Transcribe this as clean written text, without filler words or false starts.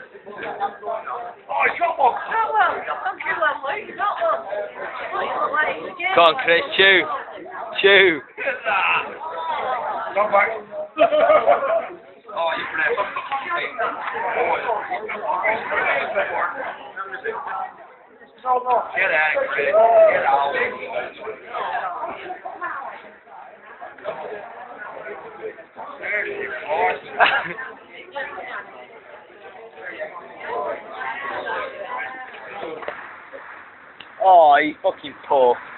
Oh, shot one! Shot one! Thank you, lovely. Shot one. Oh, you look like it's again. Go on, Chris, chew. Chew. Come back. Oh, you press. Get out, Chris. Get out. Oh, you fucking poor.